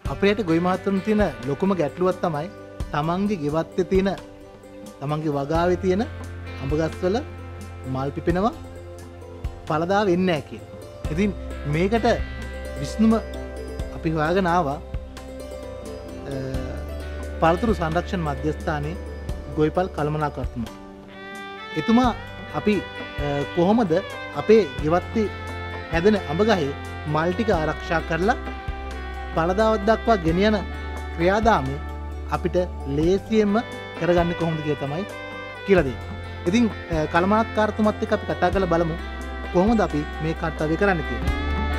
අපේට ගොවි මහත්තුන් තියෙන ලොකුම ගැටලුවක් තමයි තමන්ගේ ගෙවත්තේ තියෙන තමන්ගේ වගාවේ තියෙන අඹ ගස්වල මල් පිපෙනවා පළදා වෙන්නේ නැහැ කියන. ඉතින් මේකට විසඳුම අපි හොයාගෙන ආවා පළතුරු සංරක්ෂණ මධ්‍යස්ථානයේ ගොවිපල් කළමනාකර්තුමා. එතුමා අපි කොහොමද අපේ ගෙවත්තේ හැදෙන අඹ ගහේ මල් ටික ආරක්ෂා කරලා පළදාවක් දක්වා ගෙන යන ක්‍රියාදාමය අපිට ලේසියෙන්ම කරගන්නේ කොහොමද කියලා තමයි කියලා දෙන්නේ. ඉතින් කළමනාකාරතුමත් එක්ක අපි කතා කරලා බලමු කොහොමද අපි මේ කර්තව්‍ය කරන්න කියලා.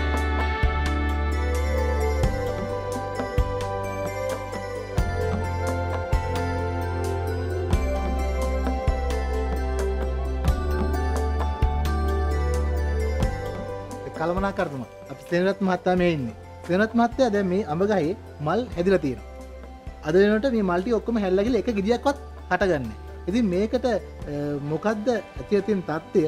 කළමනාකාරතුමා අපි සේනරත් මහත්තයා මේ ඉන්නේ. සේනරත් මහත්තයා දැන් මේ අඹ ගහේ මල් හැදිලා තියෙනවා. අද වෙනකොට මේ මල් ටික ඔක්කොම හැල්ලා ගිහලා එක ගෙඩියක්වත් හටගන්නේ. ඉතින් මේකට මොකද්ද ඇතිය තියෙන தත්ත්වය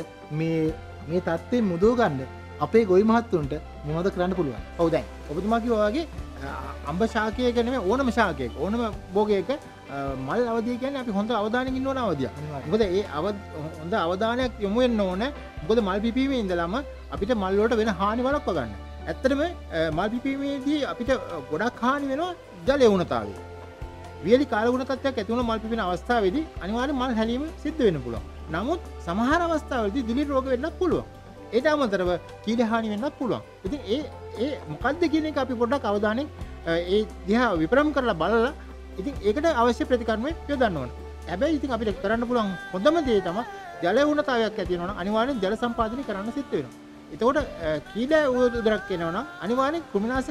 මේ தත්ත්වෙන් මුදව ගන්න අපේ ගොවි මහත්තුන්ට මොනවද කරන්න පුළුවන්? ඔව් දැන් ඔබතුමා කිව්වා වගේ අඹ ශාකයක නෙමෙයි ඕනම ශාකයක ඕනම භෝගයක මල් අවධිය කියන්නේ අපි හොඳ අවධානයෙන් ඉන්න ඕන අවධියක්. මොකද ඒ හොඳ අවධානයක් යොමු වෙන්න ඕනේ. මොකද මල් පිපීමේ ඉඳලම අපිට මල් වලට වෙන හානි වළක්වා ගන්න. ඇත්තටම මල් පිපීමේදී අපිට ගොඩක් හානි වෙනවා ජල වුණතාවය. වියලි කාලගුණ තත්ත්වයක් ඇති වුණ මල් පිපෙන අවස්ථාවේදී අනිවාර්යෙන් මල් හැලීම සිද්ධ වෙන්න පුළුවන්. නමුත් සමහර අවස්ථාවලදී දිලි රෝග වෙන්නත් පුළුවන්. ඒට අමතරව කීඩ හානි වෙන්නත් පුළුවන්. ඉතින් ඒ මොකද්ද කියන එක අපි පොඩ්ඩක් අවධානයෙන් ඒ දිහා විපරම් කරලා බලලා ඉතින් ඒකට අවශ්‍ය ප්‍රතිකර්ම යොදන්න ඕන. හැබැයි ඉතින් අපිට කරන්න පුළුවන් හොඳම දේ තමයි ජල වුණතාවයක් ඇති වෙනවා නම් අනිවාර්යෙන් ජල සම්පාදනය කරන්න සිද්ධ වෙනවා. එතකොට කීඩ උදරක් එනවා නම් අනිවාර්යෙන්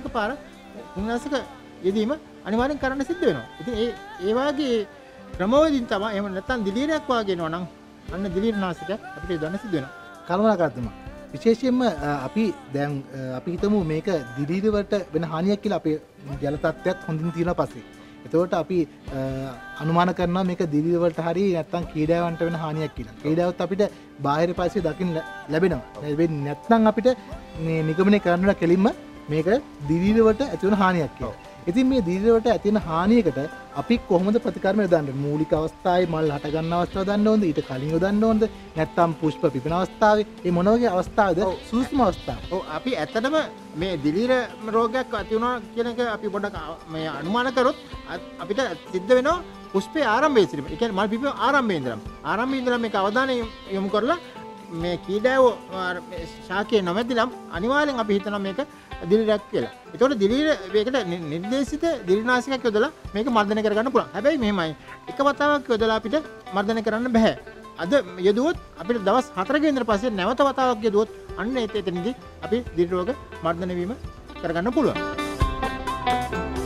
කුමිනාශක යෙදීම අනිවාර්යෙන් කරන්න සිද්ධ වෙනවා. ඉතින් ඒ වාගේ ක්‍රමවේදීන් තමයි එහෙම නැත්නම් දිලීරයක් වාගේ එනවා නම් අන්න දිලීරනාශකයක් අපිට යොදන්න සිද්ධ වෙනවා. කළමනාකාරතුමා විශේෂයෙන්ම අපි දැන් අපි හිතමු මේක දිලීරවට වෙන හානියක් කියලා අපේ ජල තත්ත්වයක් හොඳින් තියෙනවා පස්සේ. එතකොට අපි අනුමාන කරනවා මේක දිලීරවලට හරි නැත්නම් කීඩාවන්ට වෙන හානියක් කියලා. කීඩාවත් අපිට බාහිර පස්සේ දකින්න ලැබෙනවා. වෙන්නේ නැත්නම් අපිට මේ නිගමනය කරන්න කෙලින්ම මේක දිලීරවට ඇති වෙන හානියක් කියලා. ඉතින් මේ දිලීරවට ඇති වෙන හානියකට අපි කොහොමද ප්‍රතිකර්ම යොදන්නේ? මූලික අවස්ථාවේ මල් හට ගන්න අවස්ථාව දන්න ඕනද? ඊට කලින් යොදන්න ඕනද? නැත්නම් පුෂ්ප පිපෙන අවස්ථාවේ? මේ මොන වගේ අවස්ථාවද? සූක්ෂම අවස්ථාව. ඔව් අපි ඇත්තටම මේ දිලීර රෝගයක් ඇති වුණා කියන එක අපි පොඩ්ඩක් මේ අනුමාන කරොත් අපිට සිද්ධ වෙනවා පුෂ්පයේ ආරම්භයේ සිට. ඒ කියන්නේ මල් පිපීම ආරම්භයේ ඉඳලා මේක අවධානය යොමු කරලා මේ කීඩාව ශාකයේ නොමැදිනම් අනිවාර්යෙන් අපි හිතනවා මේක දිලීරයක් කියලා. ඒතකොට දිලීර මේකට නිර්දේශිත දිලීරනාශකයක් යොදලා මේක මර්ධනය කරගන්න පුළුවන්. හැබැයි මෙහෙමයි එක වතාවක් යොදලා අපිට මර්ධනය කරන්න බෑ. අද යදුවොත් අපිට දවස් 4ක ඉඳලා පස්සේ නැවත වතාවක් යදුවොත් අන්න එතනදී අපි දිලීර රෝග මර්ධනය වීම කරගන්න පුළුවන්.